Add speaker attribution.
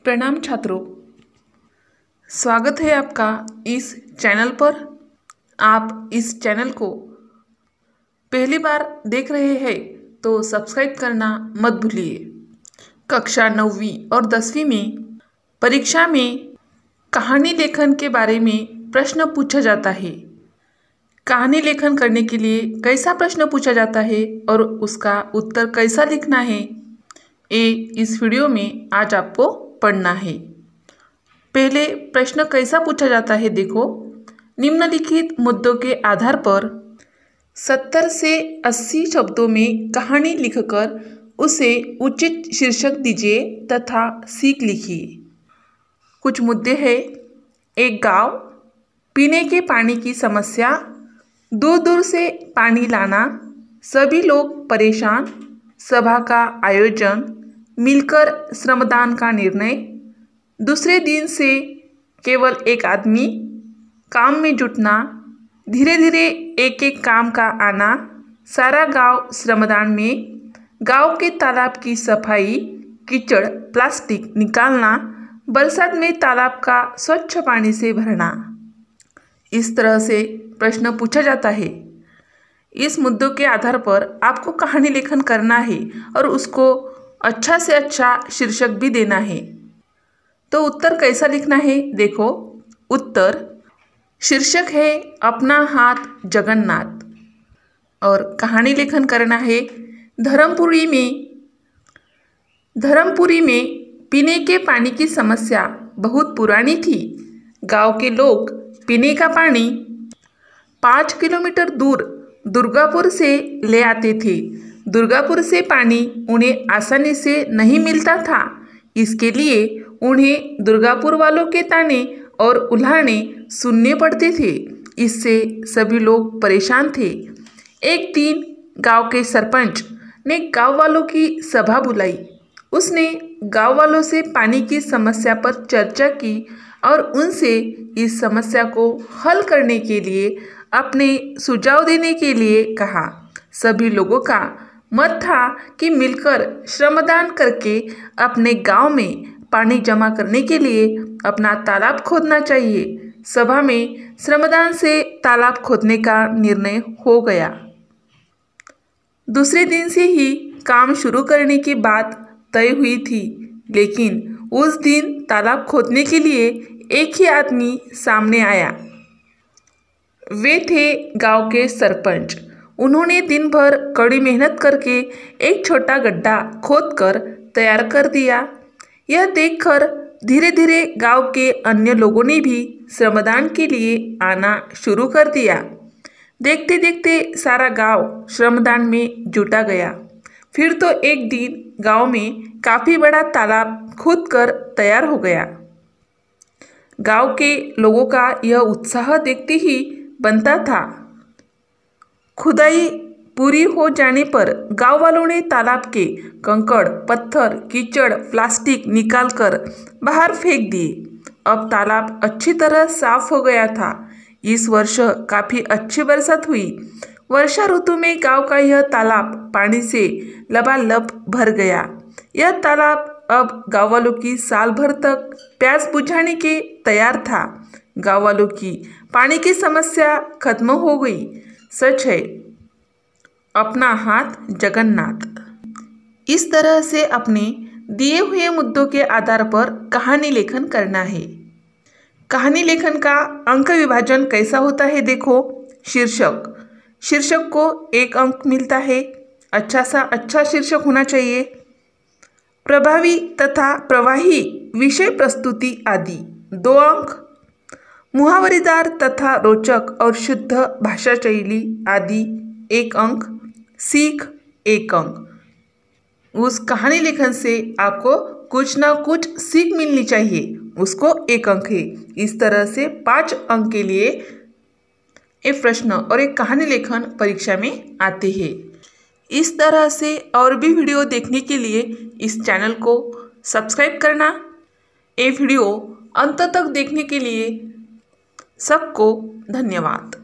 Speaker 1: प्रणाम छात्रों, स्वागत है आपका इस चैनल पर। आप इस चैनल को पहली बार देख रहे हैं तो सब्सक्राइब करना मत भूलिए। कक्षा 9वीं और 10वीं में परीक्षा में कहानी लेखन के बारे में प्रश्न पूछा जाता है। कहानी लेखन करने के लिए कैसा प्रश्न पूछा जाता है और उसका उत्तर कैसा लिखना है, ये इस वीडियो में आज आपको पढ़ना है। पहले प्रश्न कैसा पूछा जाता है देखो। निम्नलिखित मुद्दों के आधार पर 70 से 80 शब्दों में कहानी लिखकर उसे उचित शीर्षक दीजिए तथा सीख लिखिए। कुछ मुद्दे हैं। एक गांव, पीने के पानी की समस्या, दूर दूर से पानी लाना, सभी लोग परेशान, सभा का आयोजन, मिलकर श्रमदान का निर्णय, दूसरे दिन से केवल एक आदमी, काम में जुटना, धीरे धीरे एक एक काम का आना, सारा गांव श्रमदान में, गांव के तालाब की सफाई, कीचड़ प्लास्टिक निकालना, बरसात में तालाब का स्वच्छ पानी से भरना। इस तरह से प्रश्न पूछा जाता है। इस मुद्दों के आधार पर आपको कहानी लेखन करना है और उसको अच्छा से अच्छा शीर्षक भी देना है। तो उत्तर कैसा लिखना है देखो। उत्तर शीर्षक है अपना हाथ जगन्नाथ और कहानी लेखन करना है धर्मपुरी में पीने के पानी की समस्या बहुत पुरानी थी। गांव के लोग पीने का पानी 5 किलोमीटर दूर दुर्गापुर से ले आते थे। दुर्गापुर से पानी उन्हें आसानी से नहीं मिलता था, इसके लिए उन्हें दुर्गापुर वालों के ताने और उल्हाने सुनने पड़ते थे। इससे सभी लोग परेशान थे। एक दिन गांव के सरपंच ने गांव वालों की सभा बुलाई। उसने गांव वालों से पानी की समस्या पर चर्चा की और उनसे इस समस्या को हल करने के लिए अपने सुझाव देने के लिए कहा। सभी लोगों का मत था कि मिलकर श्रमदान करके अपने गांव में पानी जमा करने के लिए अपना तालाब खोदना चाहिए। सभा में श्रमदान से तालाब खोदने का निर्णय हो गया। दूसरे दिन से ही काम शुरू करने की बात तय हुई थी, लेकिन उस दिन तालाब खोदने के लिए एक ही आदमी सामने आया। वे थे गांव के सरपंच। उन्होंने दिन भर कड़ी मेहनत करके एक छोटा गड्ढा खोदकर तैयार कर दिया। यह देखकर धीरे धीरे गांव के अन्य लोगों ने भी श्रमदान के लिए आना शुरू कर दिया। देखते देखते सारा गांव श्रमदान में जुटा गया। फिर तो एक दिन गांव में काफ़ी बड़ा तालाब खोदकर तैयार हो गया। गांव के लोगों का यह उत्साह देखते ही बनता था। खुदाई पूरी हो जाने पर गांव वालों ने तालाब के कंकड़, पत्थर, कीचड़, प्लास्टिक निकालकर बाहर फेंक दिए। अब तालाब अच्छी तरह साफ हो गया था। इस वर्ष काफ़ी अच्छी बरसात हुई। वर्षा ऋतु में गांव का यह तालाब पानी से लबालब भर गया। यह तालाब अब गांव वालों की साल भर तक प्यास बुझाने के तैयार था। गांव वालों की पानी की समस्या खत्म हो गई। सच है, अपना हाथ जगन्नाथ। इस तरह से अपने दिए हुए मुद्दों के आधार पर कहानी लेखन करना है। कहानी लेखन का अंक विभाजन कैसा होता है देखो। शीर्षक को 1 अंक मिलता है। अच्छा सा अच्छा शीर्षक होना चाहिए। प्रभावी तथा प्रवाही विषय प्रस्तुति आदि 2 अंक। मुहावरेदार तथा रोचक और शुद्ध भाषा शैली आदि 1 अंक। सीख 1 अंक। उस कहानी लेखन से आपको कुछ ना कुछ सीख मिलनी चाहिए, उसको 1 अंक है। इस तरह से 5 अंक के लिए एक प्रश्न और एक कहानी लेखन परीक्षा में आते हैं। इस तरह से और भी वीडियो देखने के लिए इस चैनल को सब्सक्राइब करना। ये वीडियो अंत तक देखने के लिए सबको धन्यवाद।